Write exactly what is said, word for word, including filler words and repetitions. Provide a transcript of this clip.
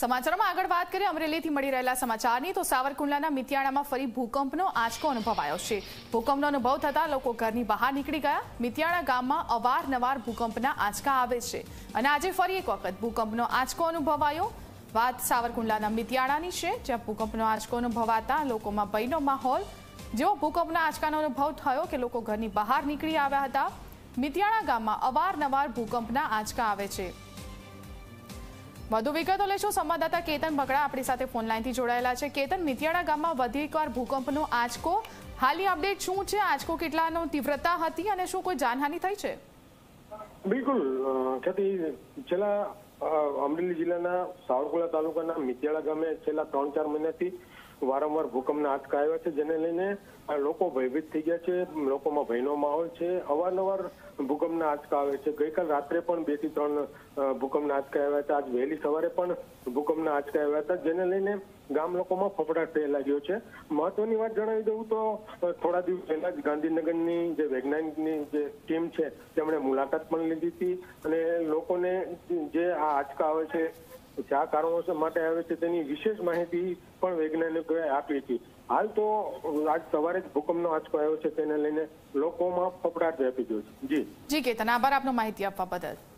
સમાચારોમાં આગળ વાત કરીએ અમરેલીથી મળી રહેલા સમાચારની તો સાવરકુંડલાના મિતિયાણામાં ફરી ભૂકંપનો આંચકો અનુભવાયો છે। ભૂકંપનો અનુભવ થતા લોકો ઘરની બહાર નીકળી ગયા। મિતિયાણા ગામમાં અવારનવાર ભૂકંપના આંચકા આવે છે અને આજે ફરી એક વખત ભૂકંપનો આંચકો અનુભવાયો। વાત સાવરકુંડલાના મિતિયાણાની છે, જ્યાં ભૂકંપનો આંચકો અનુભવાતા લોકોમાં ભયનો માહોલ। જેવો ભૂકંપના આંચકાનો અનુભવ થયો કે લોકો ઘરની બહાર નીકળી આવ્યા હતા। મિતિયાણા ગામમાં અવારનવાર ભૂકંપના આંચકા આવે છે। વધુ વિગતો લેશું સંવાદદાતા કેતન બગડા આપણી સાથે ફોન લાઈનથી જોડાયેલા છે। કેતન, મિતિયાણા ગામમાં વધુ એકવાર ભૂકંપનો આંચકો, હાલની અપડેટ શું છે? આંચકો કેટલાનો તીવ્રતા હતી અને શું કોઈ જાનહાનિ થઈ છે? બિલકુલ ખ્યાતિ, છેલ્લા અમરેલી જિલ્લાના સાવરકુંડલા તાલુકાના મિતિયાળા ગામે છેલ્લા ત્રણ ચાર મહિનાથી વારંવાર ભૂકંપના આંચકા આવ્યા છે, જેને લઈને લોકો ભયભીત થઈ ગયા છે। લોકોમાં ભયનો માહોલ છે। અવારનવાર ભૂકંપના આંચકા આવે છે। ગઈકાલ રાત્રે પણ બે થી ત્રણ ભૂકંપના આંચકા આવ્યા હતા। આજ વહેલી સવારે પણ ભૂકંપના આંચકા આવ્યા હતા, જેને લઈને ગામ લોકોમાં ફફડાટ થવા લાગ્યો છે। મહત્વની વાત જણાવી દઉં તો થોડા દિવસ પહેલા જ ગાંધીનગરની જે વૈજ્ઞાનિકની જે ટીમ છે તેમણે મુલાકાત પણ લીધી હતી અને લોકોને જે આ આંચકા આવે છે, કયા કારણોસર માટે આવે છે તેની વિશેષ માહિતી પણ વૈજ્ઞાનિકોએ આપી હતી। હાલ તો આજ સવારે જ ભૂકંપનો આંચકો આવ્યો છે, તેને લઈને લોકોમાં ફફડાટ વ્યાપી ગયો છે। જી જી કેતન, આભાર આપનો માહિતી આપવા બદલ।